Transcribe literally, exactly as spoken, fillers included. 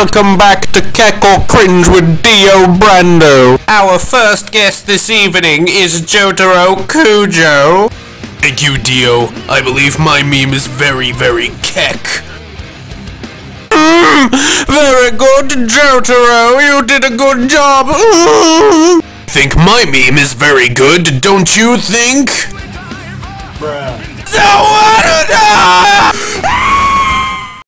welcome back to Cackle Cringe with Dio Brando. Our first guest this evening is Jotaro Kujo. Thank you, Dio. I believe my meme is very, very keck. Mm, very good, Jotaro. You did a good job. Mm. Think my meme is very good, don't you think? Bruh. So what?